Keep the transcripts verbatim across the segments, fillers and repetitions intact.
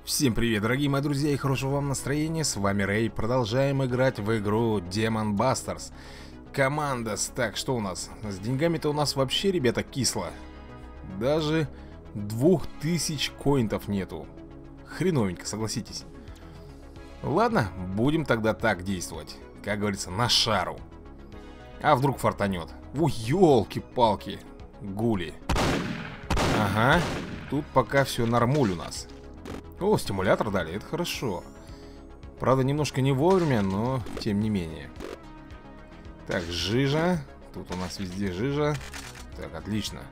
Всем привет, дорогие мои друзья, и хорошего вам настроения. С вами Рэй. Продолжаем играть в игру Demon Busters Commandos. Так, что у нас? С деньгами-то у нас вообще, ребята, кисло. Даже двух тысяч коинтов нету. Хреновенько, согласитесь. Ладно, будем тогда так действовать. Как говорится, на шару. А вдруг фартанет? Ух, елки-палки. Гули. Ага, тут пока все нормуль у нас. О, стимулятор дали, это хорошо. Правда, немножко не вовремя, но тем не менее. Так, жижа. Тут у нас везде жижа. Так, отлично.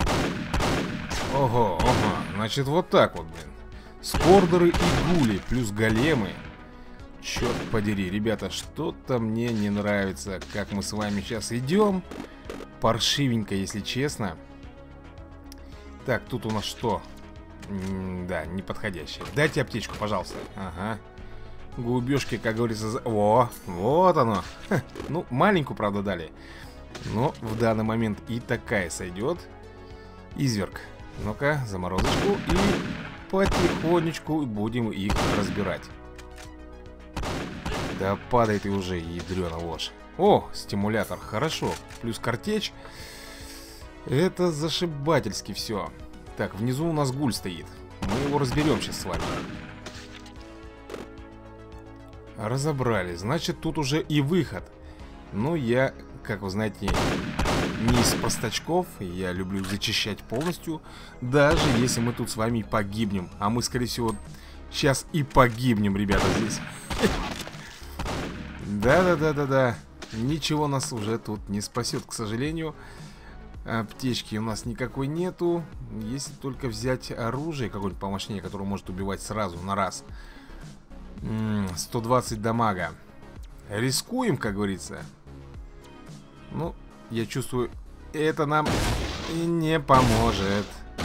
Ого, ага. Значит, вот так вот, блин. Спордеры и гули, плюс големы. Черт подери, ребята, что-то мне не нравится, как мы с вами сейчас идем. Паршивенько, если честно. Так, тут у нас что? М да, неподходящее. Дайте аптечку, пожалуйста. Ага. Губежки, как говорится, за... О, вот оно. Ха, ну, маленькую, правда, дали. Но в данный момент и такая сойдет. Изверг. Ну-ка, заморозочку. И потихонечку будем их разбирать. Да падай ты уже, ядрёна ложь. О, стимулятор, хорошо. Плюс картечь. Это зашибательски все. Так, внизу у нас гуль стоит. Мы его разберем сейчас с вами. Разобрали. Значит, тут уже и выход. Ну, я, как вы знаете, не из простачков. Я люблю зачищать полностью. Даже если мы тут с вами погибнем. А мы, скорее всего, сейчас и погибнем, ребята, здесь. Да-да-да-да-да. Ничего нас уже тут не спасет, к сожалению. Аптечки у нас никакой нету. Если только взять оружие какое-нибудь помощнее, которое может убивать сразу, на раз. М-м, сто двадцать дамага. Рискуем, как говорится. Ну, я чувствую, это нам не поможет.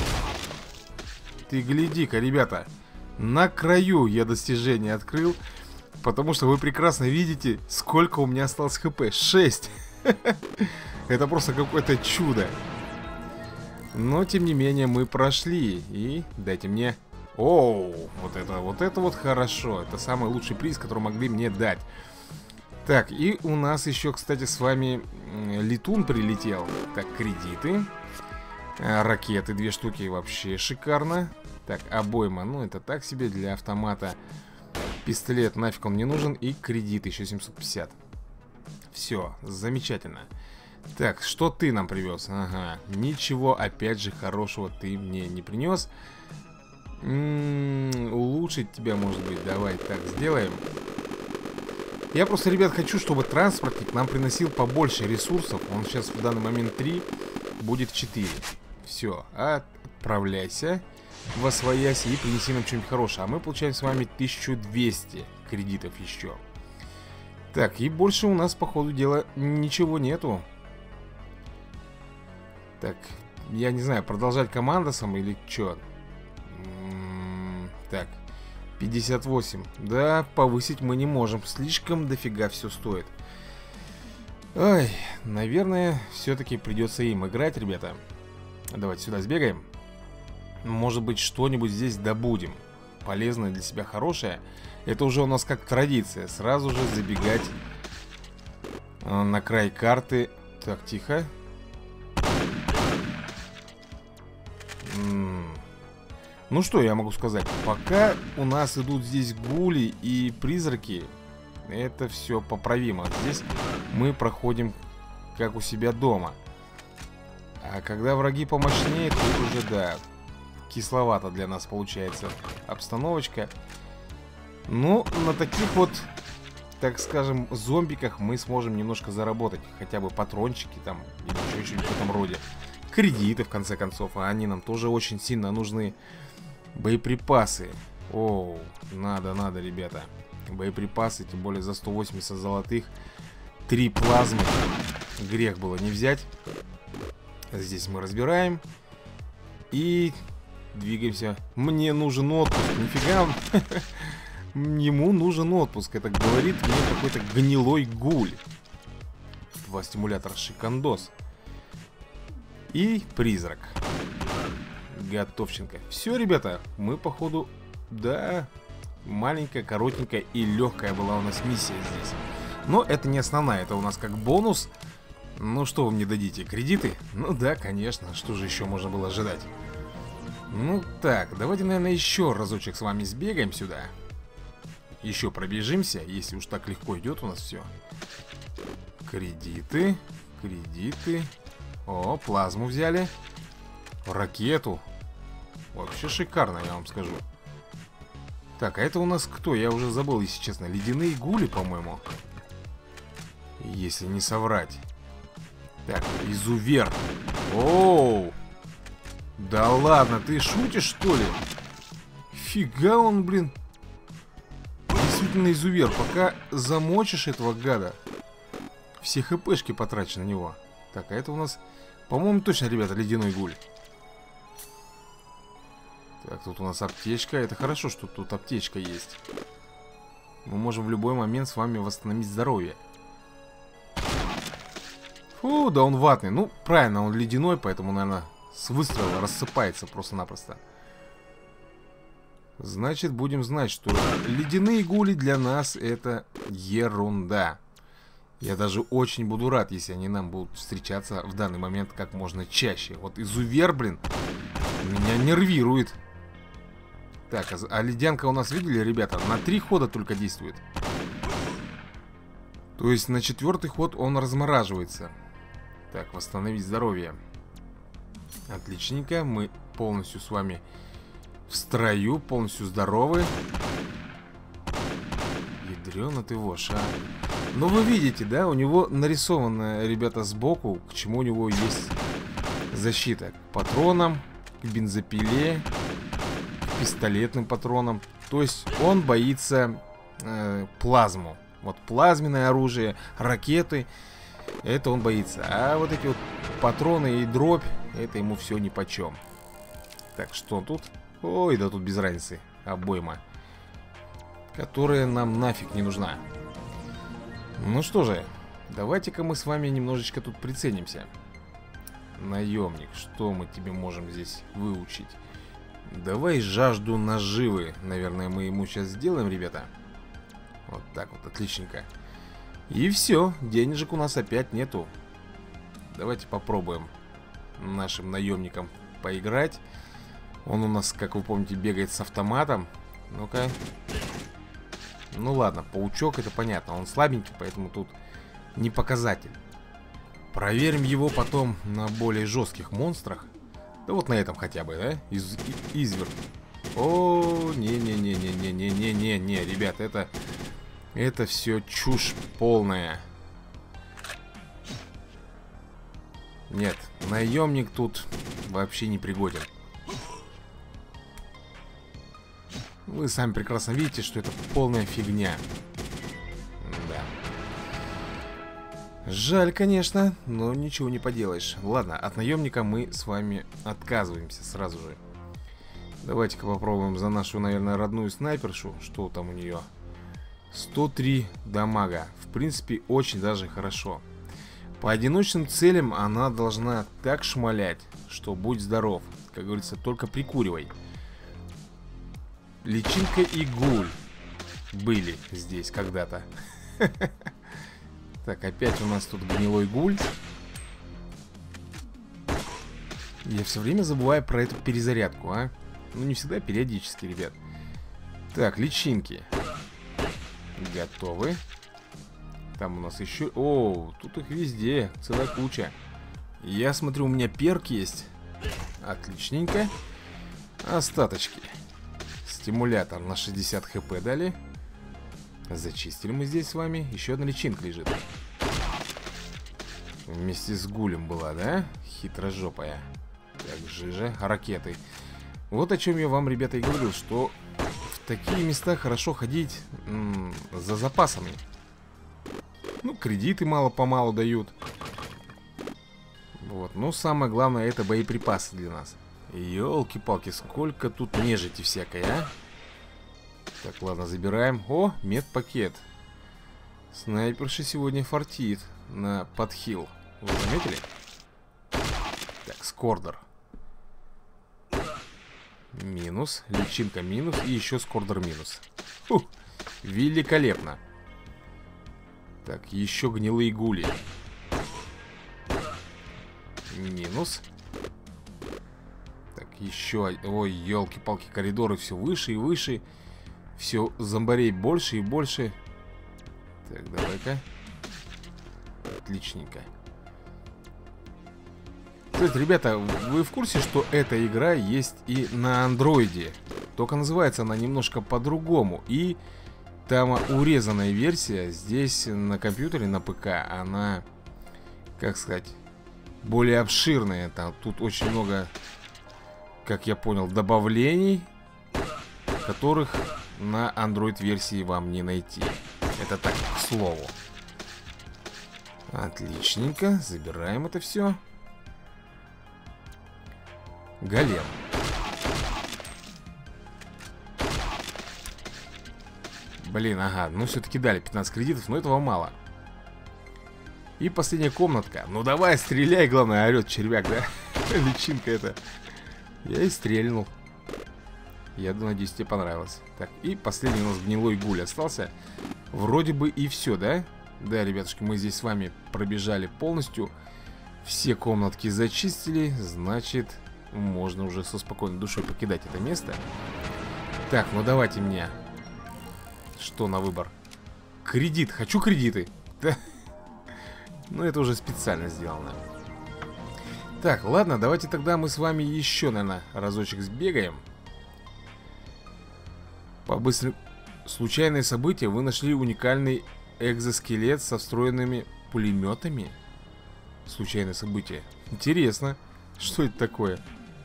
Ты гляди-ка, ребята. На краю я достижение открыл. Потому что вы прекрасно видите, сколько у меня осталось хп. шесть. Это просто какое-то чудо. Но, тем не менее, мы прошли. И дайте мне... Оу, вот это, вот это вот хорошо. Это самый лучший приз, который могли мне дать. Так, и у нас еще, кстати, с вами летун прилетел. Так, кредиты. Ракеты, две штуки, вообще шикарно. Так, обойма, ну это так себе для автомата. Пистолет, нафиг он не нужен. И кредит еще семьсот пятьдесят. Все, замечательно. Так, что ты нам привез? Ага, ничего, опять же, хорошего ты мне не принес. М-м, улучшить тебя, может быть, давай так сделаем. Я просто, ребят, хочу, чтобы транспортник нам приносил побольше ресурсов. Он сейчас в данный момент три, будет четыре. Все, отправляйся, восвояйся и принеси нам что-нибудь хорошее. А мы получаем с вами тысячу двести кредитов еще. Так, и больше у нас, по ходу дела, ничего нету. Так, я не знаю, продолжать командосом или что? М-м, так, пятьдесят восемь. Да, повысить мы не можем. Слишком дофига все стоит. Ой, наверное, все-таки придется им играть, ребята. Давайте сюда сбегаем. Может быть, что-нибудь здесь добудем. Полезное для себя, хорошее. Это уже у нас как традиция. Сразу же забегать э, на край карты. Так, тихо. М-м. Ну что я могу сказать? Пока у нас идут здесь гули и призраки, это все поправимо. Здесь мы проходим как у себя дома. А когда враги помощнее, тут уже, да, кисловато для нас получается обстановочка. Ну, на таких вот, так скажем, зомбиках мы сможем немножко заработать. Хотя бы патрончики там, или еще что-нибудь в этом роде. Кредиты, в конце концов, а они нам тоже очень сильно нужны. Боеприпасы. Оу, надо, надо, ребята. Боеприпасы, тем более за сто восемьдесят золотых. Три плазмы. Грех было не взять. Здесь мы разбираем. И двигаемся. Мне нужен отпуск. Нифига. Ему нужен отпуск. Это говорит мне какой-то гнилой гуль. Два стимулятора шикандос. И призрак. Готовченко. Все, ребята, мы, походу, Да, маленькая, коротенькая и легкая была у нас миссия здесь. Но это не основная, это у нас как бонус. Ну что вы мне дадите, кредиты? Ну да, конечно, что же еще можно было ожидать? Ну так, давайте, наверное, еще разочек с вами сбегаем сюда. Еще пробежимся, если уж так легко идет у нас все. Кредиты, кредиты. О, плазму взяли. Ракету. Вообще шикарно, я вам скажу. Так, а это у нас кто? Я уже забыл, если честно. Ледяные гули, по-моему. Если не соврать. Так, изувер. Оу! Да ладно, ты шутишь, что ли? Фига он, блин. Действительно изувер. Пока замочишь этого гада, все хпшки потрачены на него. Так, а это у нас, по-моему, точно, ребята, ледяной гуль. Так, тут у нас аптечка. Это хорошо, что тут аптечка есть. Мы можем в любой момент с вами восстановить здоровье. Фу, да он ватный. Ну, правильно, он ледяной, поэтому, наверное, с выстрела рассыпается просто-напросто. Значит, будем знать, что ледяные гули для нас это ерунда. Я даже очень буду рад, если они нам будут встречаться в данный момент как можно чаще. Вот изувер, блин, меня нервирует. Так, а, а ледянка у нас, видели, ребята, на три хода только действует. То есть на четвертый ход он размораживается. Так, восстановить здоровье. Отличненько, мы полностью с вами в строю, полностью здоровы. Ядрёна ты вошь, а. Ну вы видите, да, у него нарисовано, ребята, сбоку, к чему у него есть защита. К патронам, к бензопиле, к пистолетным патронам. То есть он боится э, плазму. Вот плазменное оружие, ракеты, это он боится. А вот эти вот патроны и дробь, это ему все нипочем. Так, что тут? Ой, да тут без разницы. Обойма, которая нам нафиг не нужна. Ну что же, давайте-ка мы с вами немножечко тут приценимся. Наемник, что мы тебе можем здесь выучить? Давай жажду наживы. Наверное, мы ему сейчас сделаем, ребята. Вот так вот, отличненько. И все, денежек у нас опять нету. Давайте попробуем нашим наемникам поиграть. Он у нас, как вы помните, бегает с автоматом. Ну-ка. Ну ладно, паучок, это понятно. Он слабенький, поэтому тут не показатель. Проверим его потом на более жестких монстрах. Да вот на этом хотя бы, да? Из, изверг. О, не-не-не-не-не-не-не-не-не, ребят, это... Это все чушь полная. Нет, наемник тут вообще не пригоден. Вы сами прекрасно видите, что это полная фигня. Да. Жаль, конечно, но ничего не поделаешь. Ладно, от наемника мы с вами отказываемся сразу же. Давайте-ка попробуем за нашу, наверное, родную снайпершу. Что там у нее? сто три дамага. В принципе, очень даже хорошо. По одиночным целям она должна так шмалять, что будь здоров. Как говорится, только прикуривай. Личинка и гуль были здесь когда-то. Так, опять у нас тут гнилой гуль. Я все время забываю про эту перезарядку, а. Ну, не всегда, периодически, ребят. Так, личинки готовы. Там у нас еще... О, тут их везде, целая куча. Я смотрю, у меня перк есть. Отличненько. Остаточки. Стимулятор на шестьдесят хп дали. Зачистили мы здесь с вами. Еще одна личинка лежит. Вместе с гулем была, да? Хитрожопая. Так, жижа, ракеты. Вот о чем я вам, ребята, и говорил, что в такие места хорошо ходить за запасами. Ну, кредиты мало-помалу дают. Вот, но самое главное, это боеприпасы для нас. Ёлки-палки, сколько тут нежити всякой, а? Так, ладно, забираем. О, медпакет. Снайперша сегодня фартит на подхил. Вы заметили? Так, скордер. Минус. Личинка минус. И еще скордер минус. Фух, великолепно. Так, еще гнилые гули. Минус. Так, еще... Ой, елки-палки, коридоры все выше и выше. Все, зомбарей больше и больше. Так, давай-ка. Отличненько. Кстати, ребята, вы в курсе, что эта игра есть и на андроиде? Только называется она немножко по-другому. И там урезанная версия. Здесь на компьютере, на ПК, она, как сказать, более обширная. Там, тут очень много, как я понял, добавлений, которых на Android-версии вам не найти. Это так, к слову. Отличненько, забираем это все. Голем. Блин, ага, ну все-таки дали пятнадцать кредитов, но этого мало. И последняя комнатка. Ну давай, стреляй, главное, орет червяк, да? Личинка это. Я и стрельнул. Я надеюсь, тебе понравилось. Так, и последний у нас гнилой гуль остался. Вроде бы и все, да? Да, ребятушки, мы здесь с вами пробежали полностью. Все комнатки зачистили. Значит, можно уже со спокойной душой покидать это место. Так, ну давайте мне. Что на выбор? Кредит, хочу кредиты. Да. Ну это уже специально сделано. Так, ладно, давайте тогда мы с вами еще, наверное, разочек сбегаем. По быстрым... Случайные события. Вы нашли уникальный экзоскелет со встроенными пулеметами. Случайное событие. Интересно. Что это такое?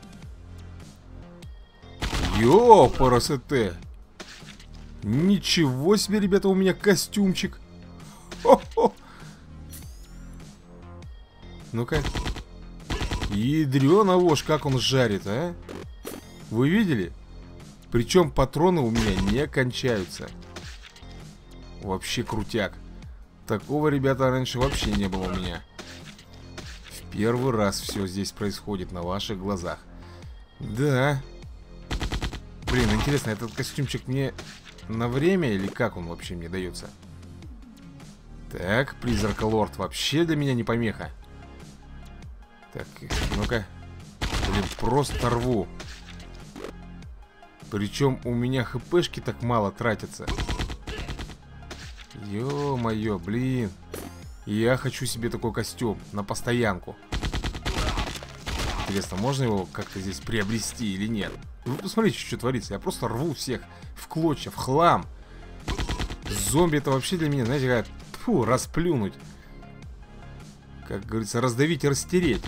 Ёпарасоте. Ничего себе, ребята, у меня костюмчик. Хо-хо. Ну-ка. Ядрёна вошь, как он жарит, а? Вы видели? Причем патроны у меня не кончаются. Вообще крутяк. Такого, ребята, раньше вообще не было у меня. В первый раз все здесь происходит на ваших глазах. Да. Блин, интересно, этот костюмчик мне на время или как он вообще мне дается? Так, призрак лорд вообще для меня не помеха. Так, ну-ка. Блин, просто рву. Причем у меня хпшки так мало тратятся. Ё-моё, блин. Я хочу себе такой костюм на постоянку. Интересно, можно его как-то здесь приобрести или нет? Вы посмотрите, что творится. Я просто рву всех в клочья, в хлам. Зомби это вообще для меня, знаете, как фу, расплюнуть. Как говорится, раздавить и растереть.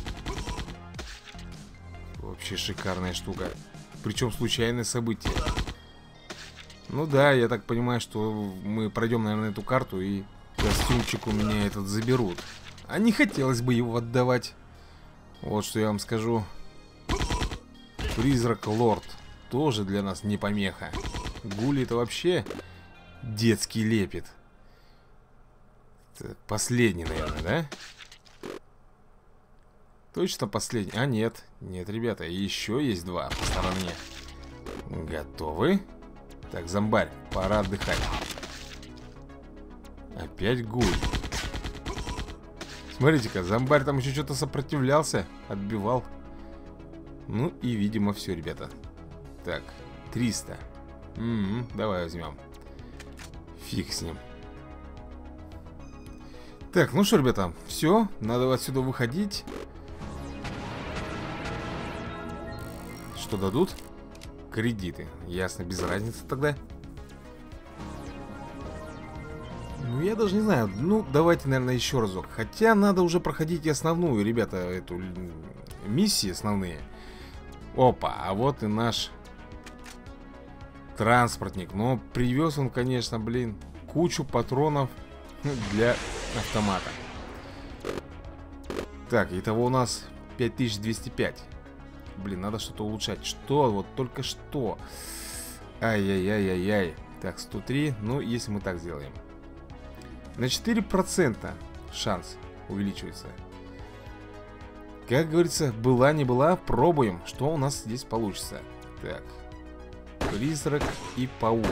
Вообще шикарная штука. Причем случайное событие. Ну да, я так понимаю, что мы пройдем, наверное, эту карту и костюмчик у меня этот заберут. А не хотелось бы его отдавать. Вот что я вам скажу. Призрак лорд тоже для нас не помеха. Гули это вообще детский лепет. Так, последний, наверное, да? Точно последний? А, нет. Нет, ребята, еще есть два по стороне. Готовы? Так, зомбарь, пора отдыхать. Опять гуль. Смотрите-ка, зомбарь там еще что-то сопротивлялся. Отбивал. Ну и, видимо, все, ребята. Так, триста. М-м, давай возьмем. Фиг с ним. Так, ну что, ребята, все. Надо отсюда выходить. Что дадут? Кредиты. Ясно, без разницы тогда. Ну, я даже не знаю. Ну, давайте, наверное, еще разок. Хотя надо уже проходить и основную, ребята, эту миссии основные. Опа, а вот и наш транспортник. Но привез он, конечно, блин, кучу патронов для автомата. Так, итого у нас пять тысяч двести пять. Блин, надо что-то улучшать. Что? Вот только что. Ай-яй-яй-яй-яй. Так, сто три. Ну, если мы так сделаем. На четыре процента шанс увеличивается. Как говорится, была не была, пробуем, что у нас здесь получится. Так. Призрак и паук.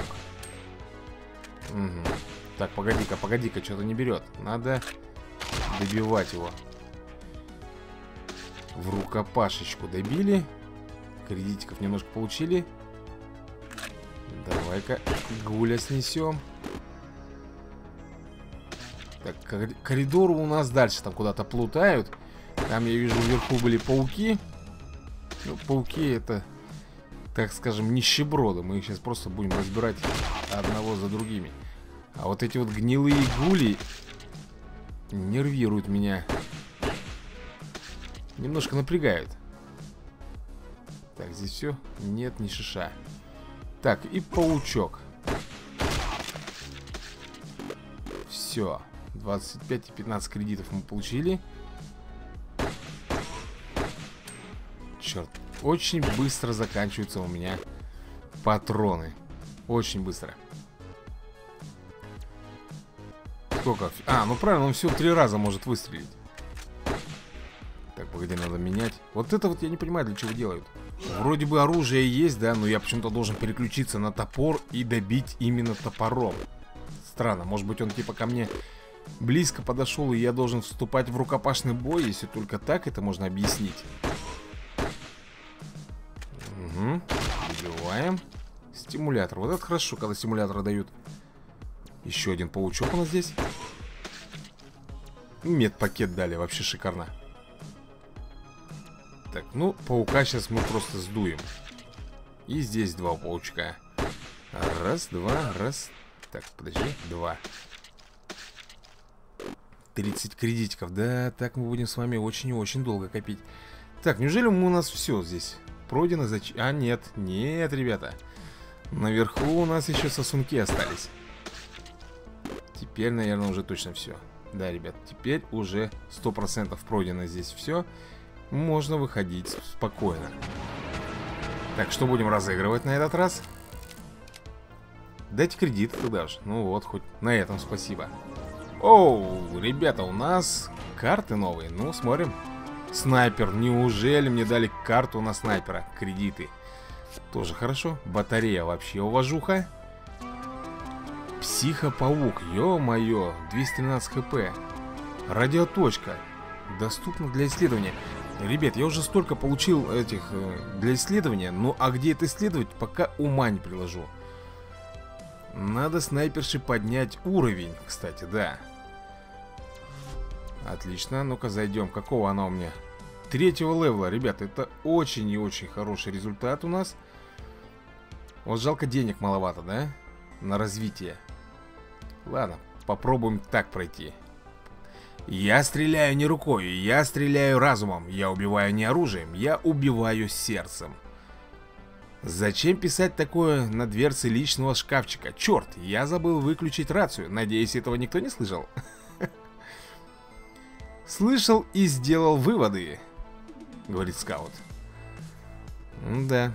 Угу. Так, погоди-ка, погоди-ка, что-то не берет. Надо добивать его. В рукопашечку добили. Кредитиков немножко получили. Давай-ка гуля снесем. Так, коридоры у нас дальше там куда-то плутают. Там я вижу вверху были пауки. Ну, пауки это, так скажем, нищеброды. Мы их сейчас просто будем разбирать одного за другими. А вот эти вот гнилые гули нервируют меня. Немножко напрягают. Так, здесь все. Нет, ни шиша. Так, и паучок. Все. двадцать пять и пятнадцать кредитов мы получили. Черт. Очень быстро заканчиваются у меня патроны. Очень быстро. Сколько? А, ну правильно, он всего три раза может выстрелить. Так, погоди, надо менять. Вот это вот я не понимаю, для чего делают. Вроде бы оружие есть, да, но я почему-то должен переключиться на топор и добить именно топором. Странно, может быть он типа ко мне близко подошел, и я должен вступать в рукопашный бой, если только так это можно объяснить. Угу, добиваем. Стимулятор, вот это хорошо, когда стимулятор дают. Еще один паучок у нас здесь. Медпакет дали, вообще шикарно. Так, ну, паука сейчас мы просто сдуем. И здесь два паучка. Раз, два, раз. Так, подожди, два. тридцать кредитиков. Да, так мы будем с вами очень и очень долго копить. Так, неужели мы у нас все здесь пройдено? Зач... А, нет, нет, ребята. Наверху у нас еще сосунки остались. Теперь, наверное, уже точно все. Да, ребят, теперь уже сто процентов пройдено здесь все. Можно выходить спокойно. Так, что будем разыгрывать на этот раз? Дайте кредит туда же. Ну вот, хоть на этом спасибо. Оу, ребята, у нас карты новые. Ну, смотрим. Снайпер. Неужели мне дали карту на снайпера? Кредиты. Тоже хорошо. Батарея вообще уважуха. Психопаук. Ё-моё. двести тринадцать хп. Радиоточка. Доступна для исследования. Ребят, я уже столько получил этих э, для исследования. Ну, а где это исследовать, пока ума не приложу. Надо снайперши поднять уровень, кстати, да. Отлично, ну-ка зайдем. Какого она у меня? Третьего левела, ребята, это очень и очень хороший результат у нас. Вот жалко, денег маловато, да? На развитие. Ладно, попробуем так пройти. Я стреляю не рукой, я стреляю разумом. Я убиваю не оружием, я убиваю сердцем. Зачем писать такое на дверце личного шкафчика? Черт, я забыл выключить рацию. Надеюсь, этого никто не слышал. Слышал и сделал выводы, говорит скаут. Да.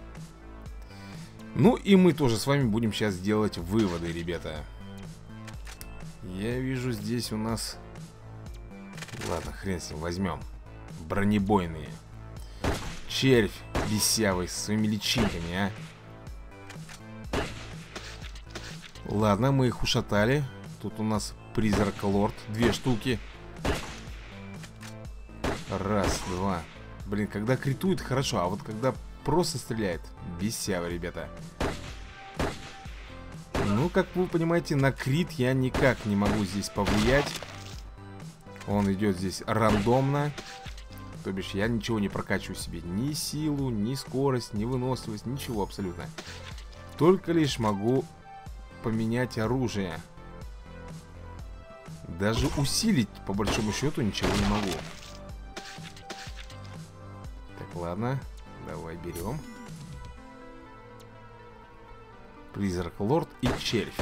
Ну и мы тоже с вами будем сейчас делать выводы, ребята. Я вижу здесь у нас... Ладно, хрен с ним, возьмем. Бронебойные. Червь бесявый с своими личинками, а. Ладно, мы их ушатали. Тут у нас призрак лорд. Две штуки. Раз, два. Блин, когда критует, хорошо. А вот когда просто стреляет, бесява, ребята. Ну, как вы понимаете, на крит я никак не могу здесь повлиять. Он идет здесь рандомно. То бишь я ничего не прокачиваю себе. Ни силу, ни скорость, ни выносливость. Ничего абсолютно. Только лишь могу поменять оружие. Даже усилить, по большому счету, ничего не могу. Так, ладно. Давай берем. Призрак лорд и червь.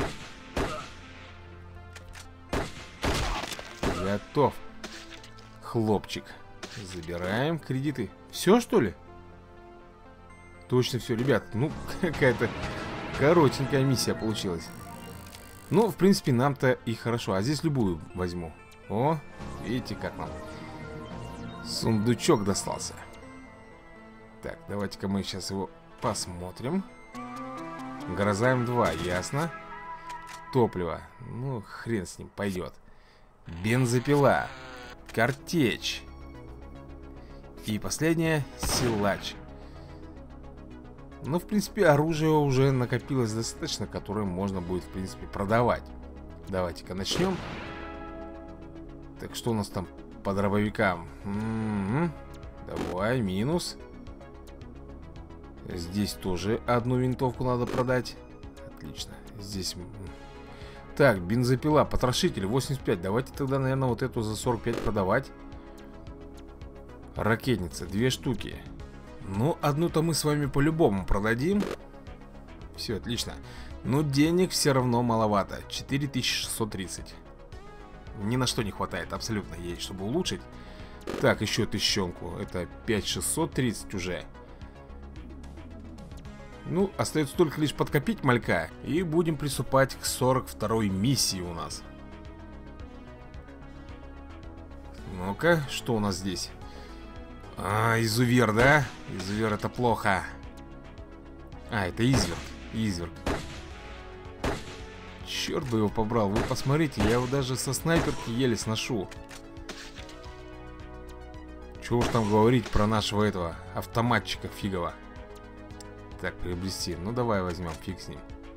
Готов. Хлопчик. Забираем кредиты. Все, что ли? Точно все, ребят. Ну, какая-то коротенькая миссия получилась. Ну, в принципе, нам-то и хорошо. А здесь любую возьму. О, видите, как нам сундучок достался. Так, давайте-ка мы сейчас его Посмотрим. Гроза эм два, ясно. Топливо. Ну, хрен с ним, пойдет. Бензопила. Картечь. И последнее, силач. Ну, в принципе, оружие уже накопилось достаточно, которое можно будет, в принципе, продавать. Давайте-ка начнем. Так, что у нас там по дробовикам? М-м-м. Давай, минус. Здесь тоже одну винтовку надо продать. Отлично. Здесь... Так, бензопила, потрошитель, восемьдесят пять. Давайте тогда, наверное, вот эту за сорок пять продавать. Ракетница, две штуки. Ну, одну-то мы с вами по-любому продадим. Все, отлично. Но денег все равно маловато. четыре тысячи шестьсот тридцать. Ни на что не хватает абсолютно ей, чтобы улучшить. Так, еще тысячонку. Это пять тысяч шестьсот тридцать уже. Ну, остается только лишь подкопить малька. И будем приступать к сорок второй миссии у нас. Ну-ка, что у нас здесь? А, изувер, да? Изувер, это плохо. А, это изверг. Изверг. Черт бы его побрал. Вы посмотрите, я его даже со снайперки еле сношу. Чего уж там говорить про нашего этого автоматчика фигова. Так, приобрести. Ну, давай возьмем, фиг с ним.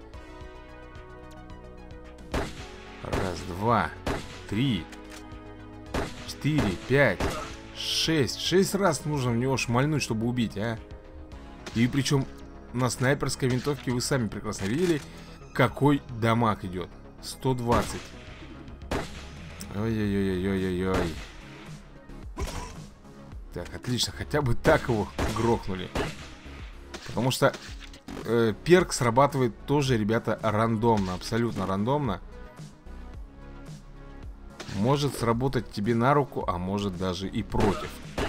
Раз, два, три, четыре, пять, шесть. Шесть раз нужно в него шмальнуть, чтобы убить, а. И причем на снайперской винтовке вы сами прекрасно видели, какой дамаг идет. сто двадцать. Ой-ой-ой-ой-ой-ой. Так, отлично, хотя бы так его грохнули. Потому что э, перк срабатывает тоже, ребята, рандомно. Абсолютно рандомно. Может сработать тебе на руку, а может даже и против.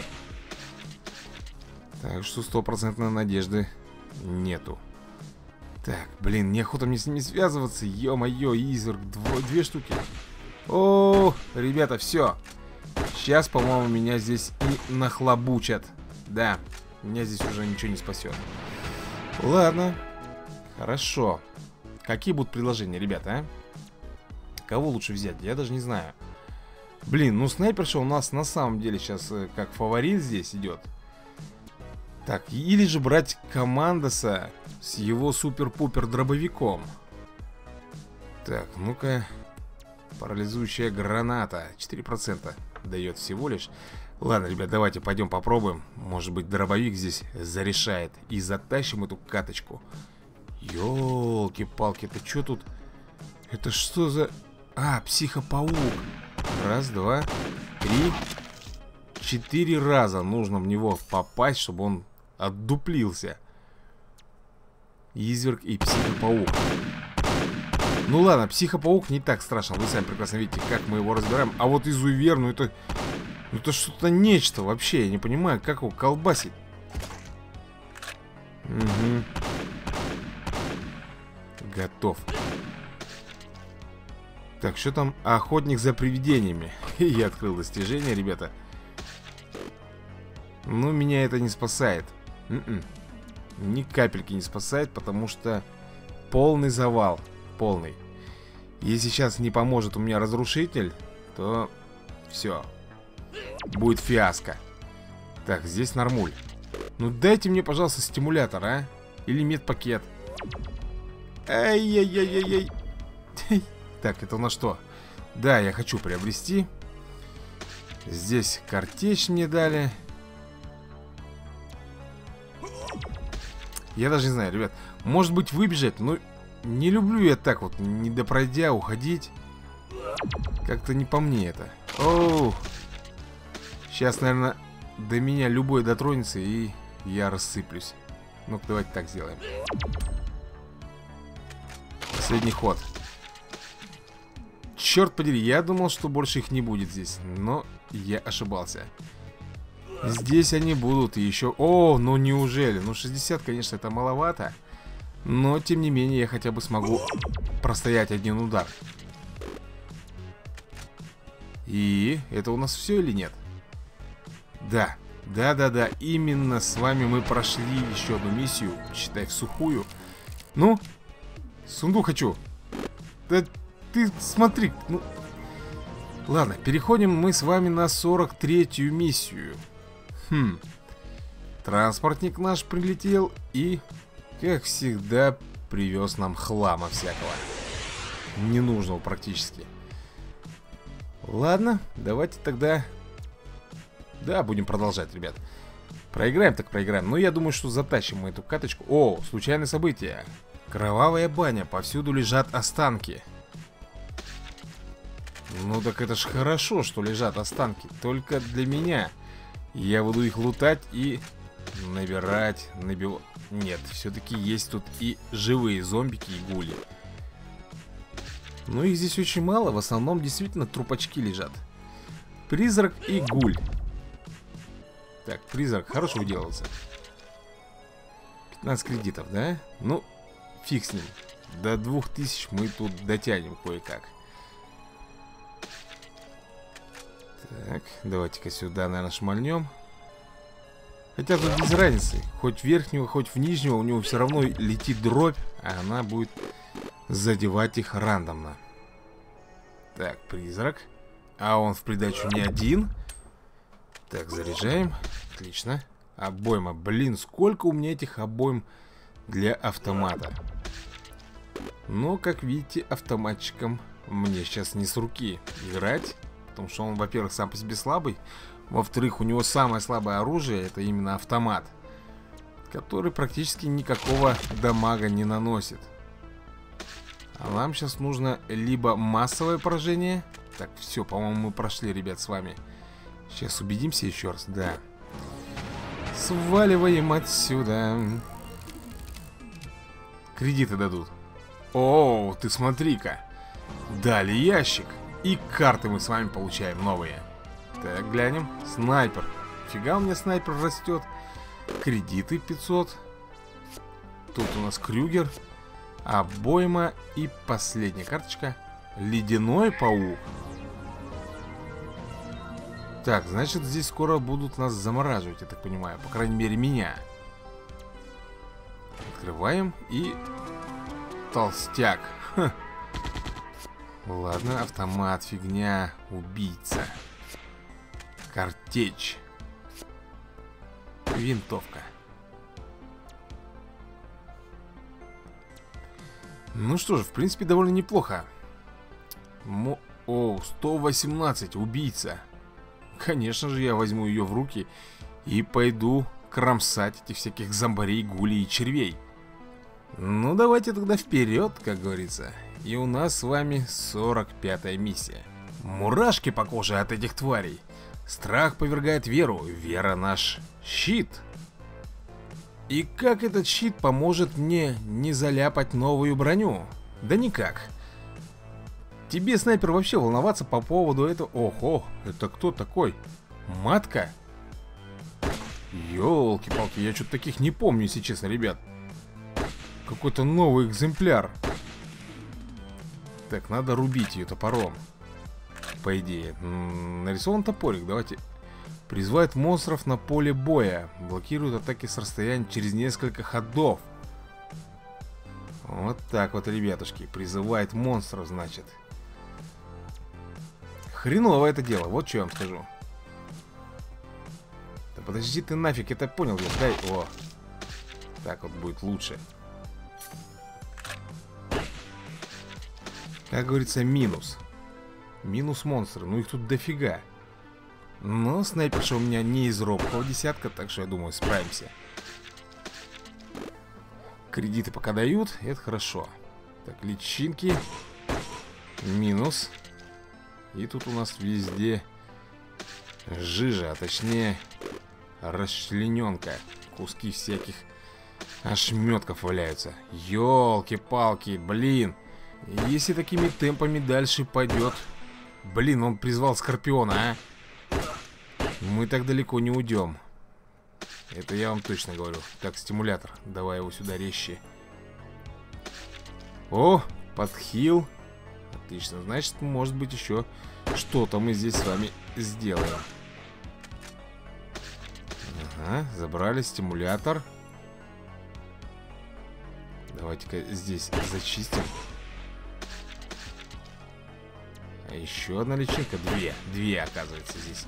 Так что стопроцентной надежды нету. Так, блин, неохота мне с ними связываться. Ё-моё, изверг, две штуки. О, ребята, все. Сейчас, по-моему, меня здесь и нахлобучат. Да, меня здесь уже ничего не спасет. Ладно, хорошо. Какие будут предложения, ребята, а? Кого лучше взять? Я даже не знаю. Блин, ну снайперша у нас на самом деле сейчас э, как фаворит здесь идет. Так, или же брать Командоса с его супер-пупер дробовиком. Так, ну-ка. Парализующая граната. четыре процента дает всего лишь. Ладно, ребят, давайте пойдем попробуем. Может быть, дробовик здесь зарешает. И затащим эту каточку. Ёлки-палки, это что тут? Это что за... А, психопаук. Раз, два, три, четыре раза нужно в него попасть, чтобы он отдуплился. Изверг и психопаук. Ну ладно, психопаук не так страшно. Вы сами прекрасно видите, как мы его разбираем. А вот изувер, ну это... Ну это что-то нечто вообще. Я не понимаю, как его колбасить. Угу. Готов. Так, что там? Охотник за привидениями. Я открыл достижение, ребята. Но меня это не спасает. Н-н. Ни капельки не спасает, потому что полный завал. Полный. Если сейчас не поможет у меня разрушитель, то все. Будет фиаско. Так, здесь нормуль. Ну дайте мне, пожалуйста, стимулятор, а? Или медпакет. Ай-яй-яй-яй-яй. Так, это у нас что? Да, я хочу приобрести. Здесь картечь мне дали. Я даже не знаю, ребят. Может быть, выбежать, но не люблю я так вот, не допройдя, уходить. Как-то не по мне это. Оу. Сейчас, наверное, до меня любой дотронется, и я рассыплюсь. Ну-ка, давайте так сделаем. Последний ход. Черт подери, я думал, что больше их не будет здесь, но я ошибался. Здесь они будут еще... О, ну неужели? Ну шестьдесят, конечно, это маловато. Но, тем не менее, я хотя бы смогу простоять один удар. И это у нас все или нет? Да, Да-да-да, именно с вами мы прошли еще одну миссию, считай, в сухую. Ну, сундук хочу. Да ты смотри, ну... Ладно, переходим мы с вами на сорок третью миссию. Хм. Транспортник наш прилетел и, как всегда, привез нам хлама всякого. Ненужного практически. Ладно, давайте тогда... Да, будем продолжать, ребят. Проиграем так проиграем. Но я думаю, что затащим мы эту каточку. О, случайное событие. Кровавая баня, повсюду лежат останки. Ну так это ж хорошо, что лежат останки. Только для меня. Я буду их лутать и набирать, набивать. Нет, все-таки есть тут и живые зомбики и гули. Но их здесь очень мало. В основном действительно трупачки лежат. Призрак и гуль. Так, призрак хорошо уделался. пятнадцать кредитов, да? Ну, фиг с ним. До двух тысяч мы тут дотянем кое-как. Так, давайте-ка сюда, наверное, шмальнем. Хотя тут без разницы. Хоть в верхнего, хоть в нижнего, у него все равно летит дробь, а она будет задевать их рандомно. Так, призрак. А он в придачу не один. Так, заряжаем. Отлично. Обойма. Блин, сколько у меня этих обойм для автомата. Но, как видите, автоматчиком мне сейчас не с руки играть. Потому что он, во-первых, сам по себе слабый. Во-вторых, у него самое слабое оружие — это именно автомат, который практически никакого дамага не наносит. А нам сейчас нужно либо массовое поражение. Так, все, по-моему, мы прошли, ребят, с вами. Сейчас убедимся еще раз, да. Сваливаем отсюда. Кредиты дадут. О, ты смотри-ка. Дали ящик. И карты мы с вами получаем новые. Так, глянем. Снайпер. Фига у меня снайпер растет. Кредиты пятьсот. Тут у нас Крюгер. Обойма. И последняя карточка. Ледяной паук. Так, значит, здесь скоро будут нас замораживать, я так понимаю. По крайней мере, меня. Открываем. И... толстяк. Ха. Ладно, автомат, фигня. Убийца. Картечь. Винтовка. Ну что же, в принципе, довольно неплохо. Мо... О, сто восемнадцать, убийца. Конечно же, я возьму ее в руки и пойду кромсать этих всяких зомбарей, гулей и червей. Ну, давайте тогда вперед, как говорится. И у нас с вами сорок пятая миссия. Мурашки по коже от этих тварей. Страх повергает веру. Вера наш щит. И как этот щит поможет мне не заляпать новую броню? Да никак. Тебе, снайпер, вообще волноваться по поводу этого... Ого, это кто такой? Матка? Ёлки-палки, я что-то таких не помню, если честно, ребят. Какой-то новый экземпляр. Так, надо рубить ее топором. По идее. М-м, нарисован топорик, давайте. Призывает монстров на поле боя. Блокирует атаки с расстояния через несколько ходов. Вот так вот, ребятушки. Призывает монстров, значит. Хреново это дело, вот что я вам скажу. Да подожди ты нафиг, это понял я. Дай, о. Так вот будет лучше. Как говорится, минус. Минус монстры, ну их тут дофига. Но снайперша у меня не из робкого десятка, так что я думаю, справимся. Кредиты пока дают, это хорошо. Так, личинки. Минус. И тут у нас везде жижа, а точнее расчлененка. Куски всяких ошметков валяются. Ёлки-палки, блин. Если такими темпами дальше пойдет... Блин, он призвал Скорпиона, а? Мы так далеко не уйдем. Это я вам точно говорю. Так, стимулятор. Давай его сюда резче. О, подхил. Отлично. Значит, может быть, еще что-то мы здесь с вами сделаем. Ага, забрали стимулятор. Давайте-ка здесь зачистим. А еще одна личинка. Две. Две, оказывается, здесь.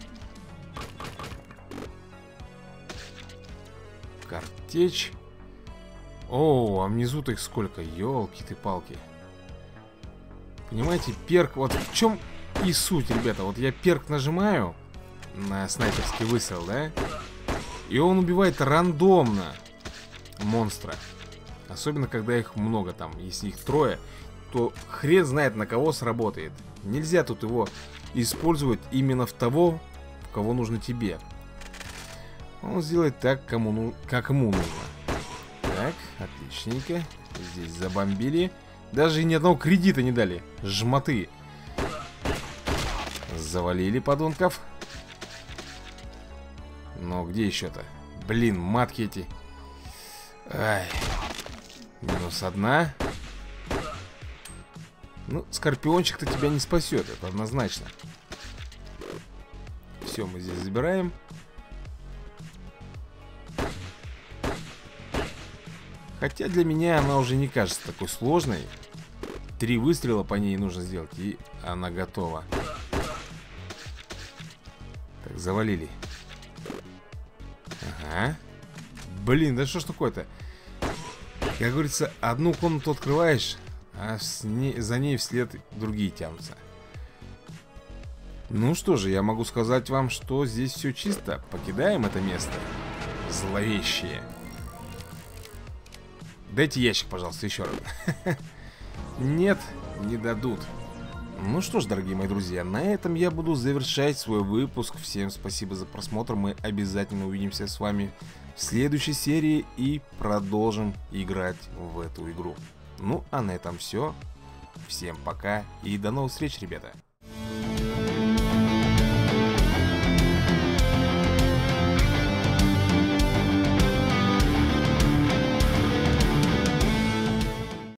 Картечь. О, а внизу-то их сколько? Ёлки ты палки. Понимаете, перк. Вот в чем и суть, ребята. Вот я перк нажимаю на снайперский выстрел, да? И он убивает рандомно монстра. Особенно, когда их много там. Если их трое, то хрен знает, на кого сработает. Нельзя тут его использовать именно в того, в кого нужно тебе. Он сделает так, кому, ну, как ему нужно. Так, отличненько. Здесь забомбили. Даже ни одного кредита не дали. Жмоты. Завалили подонков. Но где еще-то? Блин, матки эти. Ай. Минус одна. Ну, скорпиончик-то тебя не спасет, это однозначно. Все, мы здесь забираем. Хотя для меня она уже не кажется такой сложной. Три выстрела по ней нужно сделать, и она готова. Так, завалили. Ага. Блин, да что ж такое-то? Как говорится, одну комнату открываешь, а ней, за ней вслед другие тянутся. Ну что же, я могу сказать вам, что здесь все чисто. Покидаем это место зловещее. Дайте ящик, пожалуйста, еще раз. Нет, не дадут. Ну что ж, дорогие мои друзья, на этом я буду завершать свой выпуск. Всем спасибо за просмотр. Мы обязательно увидимся с вами в следующей серии и продолжим играть в эту игру. Ну, а на этом все. Всем пока и до новых встреч, ребята.